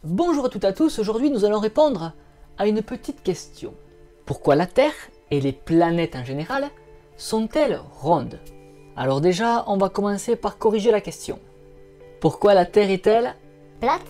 Bonjour à toutes et à tous, aujourd'hui nous allons répondre à une petite question. Pourquoi la Terre et les planètes en général sont-elles rondes? Alors déjà, on va commencer par corriger la question. Pourquoi la Terre est-elle plate?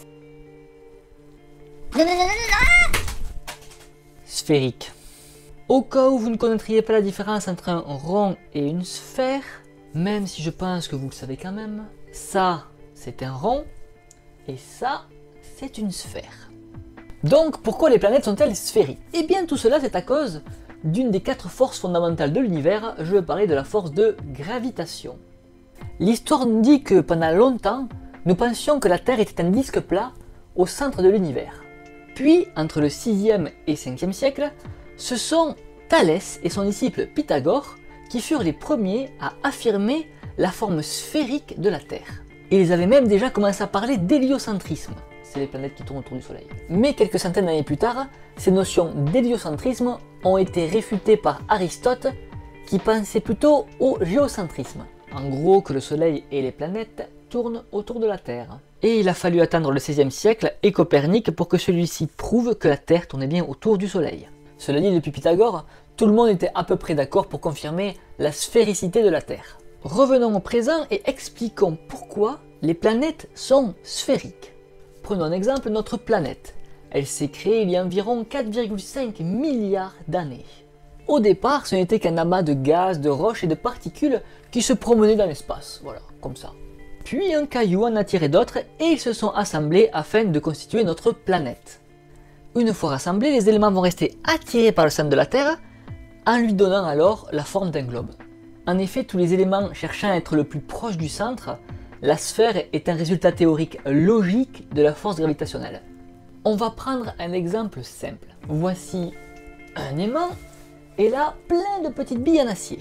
Sphérique? Au cas où vous ne connaîtriez pas la différence entre un rond et une sphère, même si je pense que vous le savez quand même, ça c'est un rond et ça c'est une sphère. Donc pourquoi les planètes sont-elles sphériques? Eh bien tout cela c'est à cause d'une des 4 forces fondamentales de l'univers, je veux parler de la force de gravitation. L'histoire nous dit que pendant longtemps, nous pensions que la Terre était un disque plat au centre de l'univers. Puis, entre le 6e et 5e siècle, ce sont Thalès et son disciple Pythagore qui furent les premiers à affirmer la forme sphérique de la Terre. Ils avaient même déjà commencé à parler d'héliocentrisme, c'est les planètes qui tournent autour du Soleil. Mais quelques centaines d'années plus tard, ces notions d'héliocentrisme ont été réfutées par Aristote qui pensait plutôt au géocentrisme. En gros que le Soleil et les planètes tournent autour de la Terre. Et il a fallu attendre le 16e siècle et Copernic pour que celui-ci prouve que la Terre tournait bien autour du Soleil. Cela dit, depuis Pythagore, tout le monde était à peu près d'accord pour confirmer la sphéricité de la Terre. Revenons au présent et expliquons pourquoi les planètes sont sphériques. Prenons un exemple, notre planète. Elle s'est créée il y a environ 4,5 milliards d'années. Au départ, ce n'était qu'un amas de gaz, de roches et de particules qui se promenaient dans l'espace, voilà, comme ça. Puis un caillou en a attiré d'autres et ils se sont assemblés afin de constituer notre planète. Une fois rassemblés, les éléments vont rester attirés par le centre de la Terre en lui donnant alors la forme d'un globe. En effet, tous les éléments cherchant à être le plus proche du centre, la sphère est un résultat théorique logique de la force gravitationnelle. On va prendre un exemple simple. Voici un aimant et là plein de petites billes en acier.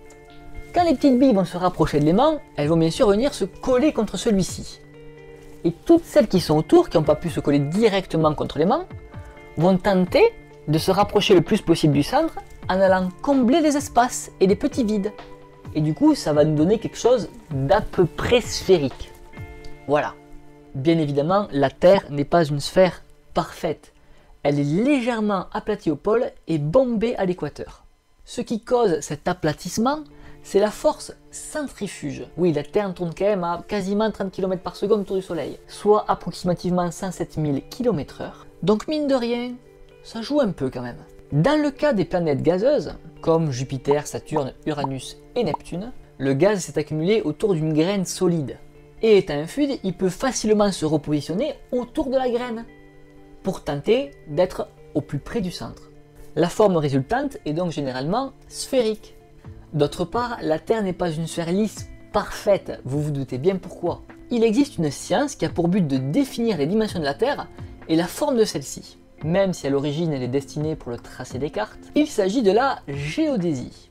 Quand les petites billes vont se rapprocher de l'aimant, elles vont bien sûr venir se coller contre celui-ci. Et toutes celles qui sont autour, qui n'ont pas pu se coller directement contre l'aimant, vont tenter de se rapprocher le plus possible du centre en allant combler les espaces et les petits vides. Et du coup, ça va nous donner quelque chose d'à peu près sphérique. Voilà. Bien évidemment, la Terre n'est pas une sphère parfaite. Elle est légèrement aplatie au pôle et bombée à l'équateur. Ce qui cause cet aplatissement, c'est la force centrifuge. Oui, la Terre tourne quand même à quasiment 30 km par seconde autour du Soleil, soit approximativement 107 000 km/h. Donc mine de rien, ça joue un peu quand même. Dans le cas des planètes gazeuses, comme Jupiter, Saturne, Uranus et Neptune, le gaz s'est accumulé autour d'une graine solide. Et étant un fluide, il peut facilement se repositionner autour de la graine, pour tenter d'être au plus près du centre. La forme résultante est donc généralement sphérique. D'autre part, la Terre n'est pas une sphère lisse parfaite, vous vous doutez bien pourquoi. Il existe une science qui a pour but de définir les dimensions de la Terre et la forme de celle-ci. Même si à l'origine elle est destinée pour le tracé des cartes, il s'agit de la géodésie.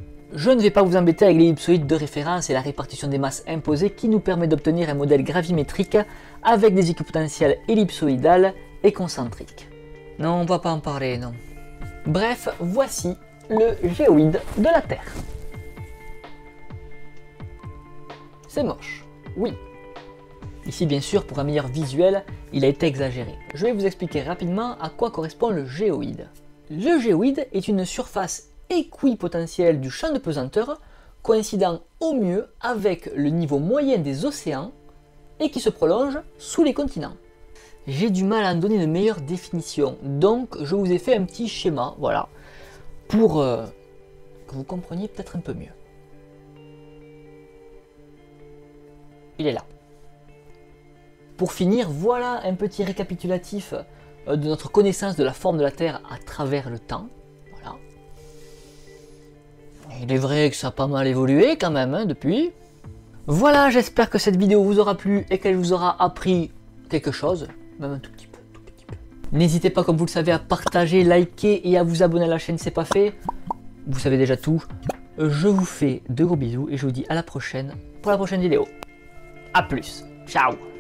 Je ne vais pas vous embêter avec l'ellipsoïde de référence et la répartition des masses imposées qui nous permet d'obtenir un modèle gravimétrique avec des équipotentiels ellipsoïdales et concentriques. Non, on va pas en parler, non. Bref, voici le géoïde de la Terre. C'est moche, oui. Ici, bien sûr, pour un meilleur visuel, il a été exagéré. Je vais vous expliquer rapidement à quoi correspond le géoïde. Le géoïde est une surface équipotentielle du champ de pesanteur coïncidant au mieux avec le niveau moyen des océans et qui se prolonge sous les continents. J'ai du mal à en donner une meilleure définition, donc je vous ai fait un petit schéma, voilà, pour que vous compreniez peut-être un peu mieux. Il est là. Pour finir, voilà un petit récapitulatif de notre connaissance de la forme de la Terre à travers le temps. Voilà. Il est vrai que ça a pas mal évolué quand même depuis. Voilà, j'espère que cette vidéo vous aura plu et qu'elle vous aura appris quelque chose, même un tout petit peu. N'hésitez pas, comme vous le savez, à partager, liker et à vous abonner à la chaîne, c'est pas fait. Vous savez déjà tout. Je vous fais de gros bisous et je vous dis à la prochaine pour la prochaine vidéo. A plus, ciao.